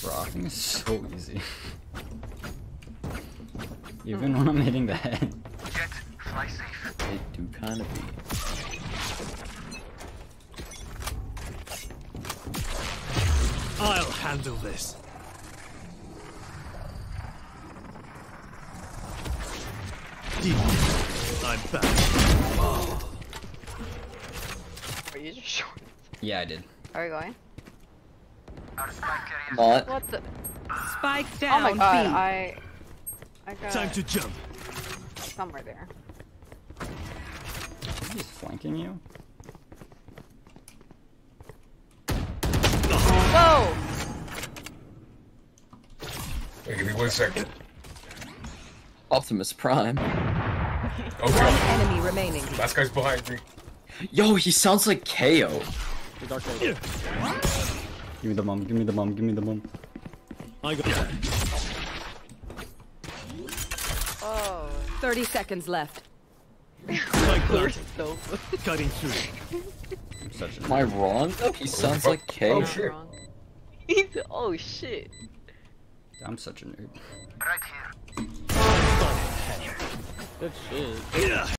Dropping is so easy. Even when I'm hitting the head. Jet, fly safe. They do kind of be. I'll handle this. I'm back. Are you just short? Yeah, I did. Are we going? Our spike carrier. Not. What the? Spike Oh down. my god, B. I got Time to jump. somewhere there. He's flanking you? Whoa! Hey, give me 1 second. Optimus Prime. Okay. Enemy remaining. Last guy's behind me. Yo, he sounds like KO. Give me the bomb, give me the bomb, give me the bomb. I got that. Oh. 30 seconds left. Spike planted. So Cutting through. I'm such a Am I wrong though? He sounds like KO. Oh shit. wrong. Oh shit. I'm such a nerd. Right here. Yeah.